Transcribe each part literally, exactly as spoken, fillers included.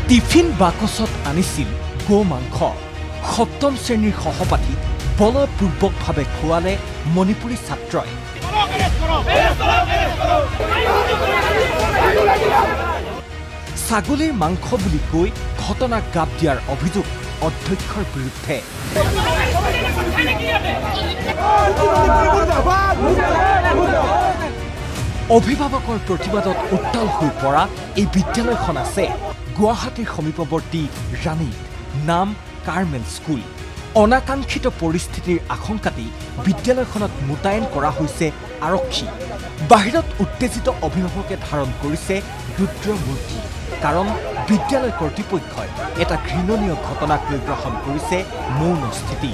tiffin বাকচত আনিছিল গো মাংস সপ্তম শ্ৰেণীৰ সহপাঠী বলপূৰ্বকভাৱে খোৱালে মণিপুৰী ছাত্ৰই ছাগলীৰ মাংস বুলি কৈ ঘটনাক গাপ দিয়াৰ অভিযোগ অধ্যক্ষৰ বিৰুদ্ধে অভিভাৱকৰ প্ৰতিবাদত উত্তাল হৈ পৰা এই বিদ্যালয়খন আছে গুৱাহাটীৰ সমীপৱৰ্তী ৰাণীত নাম কাৰ্মেল স্কুল অনাকাংক্ষিত পৰিস্থিতিৰ আশংকাতেই বিদ্যালয়খনত মোতায়েন কৰা হৈছে আৰক্ষী বাহিৰত উত্তেজিত অভিভাৱকে ধাৰণ কৰিছে ৰুদ্ৰ মূৰ্তি কাৰণ বিদ্যালয় কৰ্তৃপক্ষই এটা ঘৃণনীয় ঘটনাক লৈ গ্ৰহণ কৰিছে মৌন স্থিতি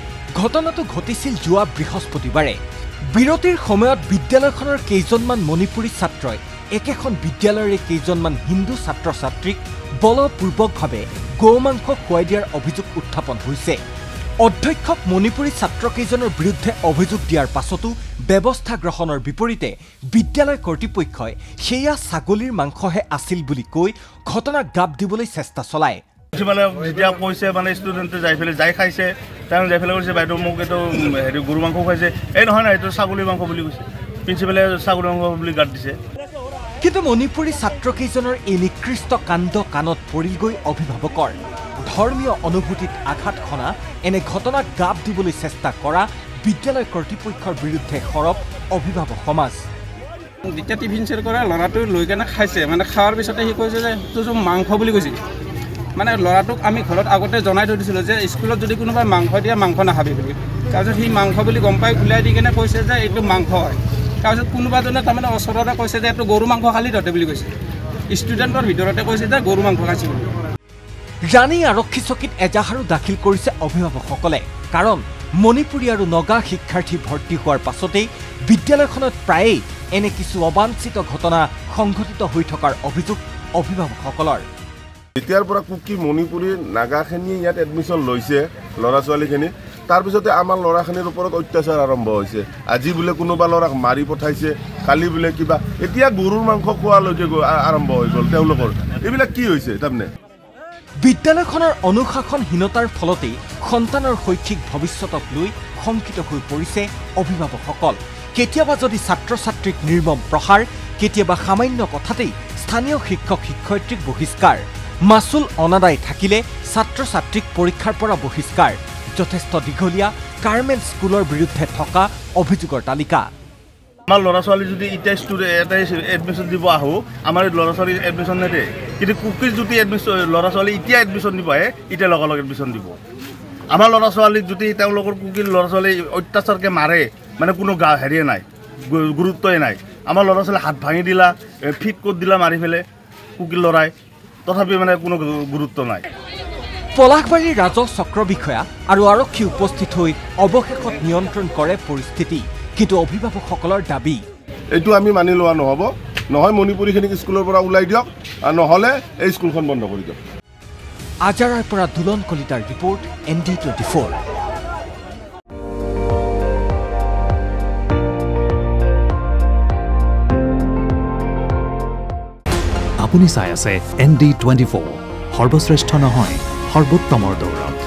ঘটনাটো ঘটিছিল যোৱা বৃহস্পতিবাৰে বিৰতিৰ সময়ত বিদ্যালয়খনৰ কেইজনমান মণিপুৰী ছাত্ৰই একেখন বিদ্যালয়ৰে কেইজনমান হিন্দু ছাত্ৰ ছাত্ৰীক বলপূৰ্বকভাৱে গৌমাংস খুৱাই দিয়াৰ অভিযোগ উত্থাপন হৈছে অধ্যক্ষক মণিপুৰী ছাত্ৰকেইজনৰ বিৰুদ্ধে অভিযোগ দিয়াৰ পাছতো ব্যৱস্থা গ্ৰহণৰ বিপৰীতে বিদ্যালয় কৰ্তৃপক্ষই সেয়া ছাগলীৰ মাংসহে আছিল বুলি কৈ ঘটনাক গাপ দিবলৈ চেষ্টা চলায় মানে যেতিয়া কৈছে মানে ষ্টুডেণ্টে যাই পেলাই যাই খাইছে তেওঁ যাই পেলাই কৈছে বাইদেউ মোক এইটো হেৰি গৰু মাংস খুৱাইছে এই নহয় নহয় এইটো ছাগলীৰ মাংস বুলি কৈছে প্ৰিন্সিপালে ছাগলীৰ মাংস বুলি গাত দিছে কিন্তু মণিপুৰী ছাত্ৰকেইজনৰ এই নিকৃষ্ট কাণ্ড কাণত পৰিলগৈ অভিভাৱকৰ ধৰ্মীয় অনুভূতিত আঘাত খনা এনে ঘটনাক গাপ দিবলৈ চেষ্টা কৰা বিদ্যালয় কৰ্তৃপক্ষৰ বিৰুদ্ধে সৰব অভিভাৱক সমাজ যেতিয়া টিফিন চেৰ কৰা ল'ৰাটো লৈ কেনে খাইছে মানে খাৱাৰ পিছতে সি কৈছে যে এইটো মাংস বুলি কৈছে মানে ল'ৰাটোক আমি ঘৰত আগতে জনাই থৈ দিছিলোঁ যে স্কুলত যদি কোনোবাই মাংস দিয়ে মাংস নাখাবি বুলি তাৰপিছত সি মাংস বুলি গম পাই উলিয়াই দি কেনে কৈছে যে এইটো মাংস হয় তাৰপিছত কোনোবাজনে তাৰমানে ওচৰতে কৈছে যে এইটো গৰু মাংস খালি তহঁতে বুলি কৈছে ষ্টুডেণ্টৰ ভিতৰতে কৈছে যে গৰু মাংস খাইছে বুলি ৰাণী আৰক্ষী চকীত এজাহাৰো দাখিল কৰিছে অভিভাৱকসকলে কাৰণ মণিপুৰী আৰু নগা শিক্ষাৰ্থী ভৰ্তি হোৱাৰ পাছতেই বিদ্যালয়খনত প্ৰায়েই এনে কিছু অবাঞ্ছিত ঘটনা সংঘটিত হৈ থকাৰ অভিযোগ অভিভাৱকসকলৰ এতিয়াৰ পৰা কুকি মণিপুৰী নাগাখিনি ইয়াত এডমিশ্যন লৈছে ল'ৰা ছোৱালীখিনি তাৰপিছতে আমাৰ ল'ৰাখিনিৰ ওপৰত অত্যাচাৰ আৰম্ভ হৈছে আজি বোলে কোনোবা ল'ৰাক মাৰি পঠাইছে কালি বোলে কিবা এতিয়া গৰুৰ মাংস খোৱালৈকে আৰম্ভ হৈ গ'ল তেওঁলোকৰ এইবিলাক কি হৈছে তাৰমানে বিদ্যালয়খনৰ অনুশাসনহীনতাৰ ফলতেই সন্তানৰ শৈক্ষিক ভৱিষ্যতক লৈ শংকিত হৈ পৰিছে অভিভাৱকসকল কেতিয়াবা যদি ছাত্ৰ ছাত্ৰীক নিৰ্মম প্ৰহাৰ কেতিয়াবা সামান্য কথাতেই স্থানীয় শিক্ষক শিক্ষয়িত্ৰীক বহিষ্কাৰ মাচুল অনাদায় থাকিলে ছাত্ৰ ছাত্ৰীক পৰীক্ষাৰ পৰা বহিষ্কাৰ যথেষ্ট দীঘলীয়া কাৰ্মেল স্কুলৰ বিৰুদ্ধে থকা অভিযোগৰ তালিকা আমাৰ ল'ৰা ছোৱালী যদি এতিয়া ষ্টুডেণ্ট এটাই এডমিশ্যন দিব আহোঁ আমাৰ ল'ৰা ছোৱালী এডমিশ্যন নিদিয়ে কিন্তু কুকিৰ যদি এডমিশ্যন ল'ৰা ছোৱালী এতিয়া এডমিশ্যন দিব আহে এতিয়া লগে লগে এডমিশ্যন দিব আমাৰ ল'ৰা ছোৱালীক যদি তেওঁলোকৰ কুকিৰ ল'ৰা ছোৱালী অত্যাচাৰকৈ মাৰে মানে কোনো গা হেৰিয়ে নাই গুৰুত্বই নাই আমাৰ ল'ৰা ছোৱালী হাত ভাঙি দিলা ফিট ক'ত দিলা মাৰি পেলাই কুকিৰ ল'ৰাই তথাপি মানে কোনো গুৰুত্ব নাই পলাশবাৰীৰ ৰাজহ চক্ৰ বিষয়া আৰু আৰক্ষী উপস্থিত হৈ অৱশেষত নিয়ন্ত্ৰণ কৰে পৰিস্থিতি কিন্তু অভিভাৱকসকলৰ দাবী এইটো আমি মানি লোৱা নহ'ব নহয় মণিপুৰীখিনিক স্কুলৰ পৰা ওলাই দিয়ক আৰু নহ'লে এই স্কুলখন বন্ধ কৰি দিয়ক আজাৰাৰ পৰা দুলন কলিতাৰ report N D twenty four আপুনি চাই আছে এন ডি টুৱেণ্টি ফ'ৰ সৰ্বশ্ৰেষ্ঠ নহয় সৰ্বোত্তমৰ দৌৰত